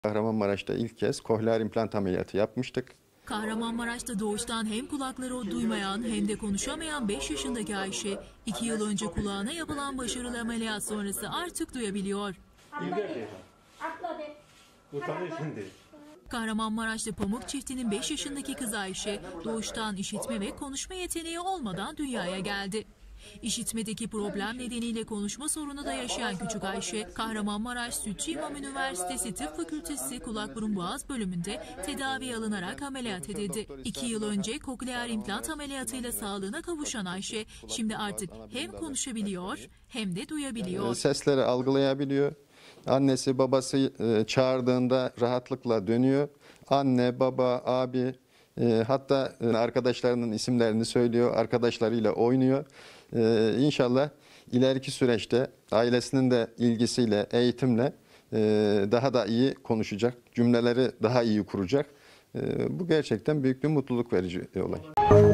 Kahramanmaraş'ta ilk kez kohlear implant ameliyatı yapmıştık. Kahramanmaraş'ta doğuştan hem kulakları duymayan hem de konuşamayan 5 yaşındaki Ayşe, 2 yıl önce kulağına yapılan başarılı ameliyat sonrası artık duyabiliyor. Kahramanmaraş'ta Pamuk çiftinin 5 yaşındaki kızı Ayşe, doğuştan işitme ve konuşma yeteneği olmadan dünyaya geldi. İşitmedeki problem nedeniyle konuşma sorunu da yaşayan küçük Ayşe, Kahramanmaraş Sütçü İmam Üniversitesi Tıp Fakültesi Kulak Burun Boğaz bölümünde tedavi alınarak ameliyat edildi. 2 yıl önce koklear implant ameliyatıyla sağlığına kavuşan Ayşe, şimdi artık hem konuşabiliyor hem de duyabiliyor. Sesleri algılayabiliyor. Annesi babası çağırdığında rahatlıkla dönüyor. Anne, baba, abi, hatta arkadaşlarının isimlerini söylüyor, arkadaşlarıyla oynuyor. İnşallah ileriki süreçte ailesinin de ilgisiyle, eğitimle daha da iyi konuşacak, cümleleri daha iyi kuracak. Bu gerçekten büyük bir mutluluk verici bir olay.